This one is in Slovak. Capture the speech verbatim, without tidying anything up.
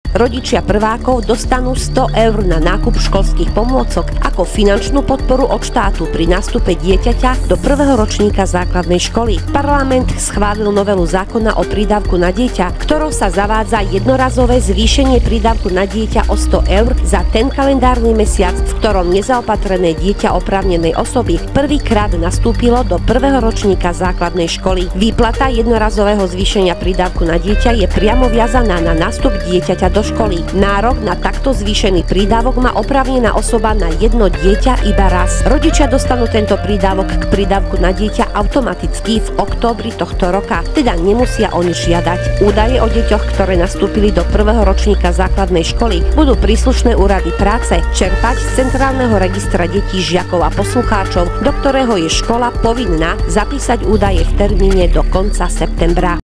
Rodičia prvákov dostanú sto eur na nákup školských pomôcok ako finančnú podporu od štátu pri nástupe dieťaťa do prvého ročníka základnej školy. Parlament schválil novelu zákona o prídavku na dieťa, ktorou sa zavádza jednorazové zvýšenie prídavku na dieťa o sto eur za ten kalendárny mesiac, v ktorom nezaopatrené dieťa oprávnenej osoby prvýkrát nastúpilo do prvého ročníka základnej školy. Výplata jednorazového zvýšenia prídavku na dieťa je priamo viazaná na nástup dieťaťa do školy. Nárok na takto zvýšený prídavok má oprávnená osoba na jedno dieťa iba raz. Rodičia dostanú tento prídavok k prídavku na dieťa automaticky v októbri tohto roka, teda nemusia o nič žiadať. Údaje o deťoch, ktoré nastúpili do prvého ročníka základnej školy, budú príslušné úrady práce čerpať z Centrálneho registra detí, žiakov a poslucháčov, do ktorého je škola povinná zapísať údaje v termíne do konca septembra.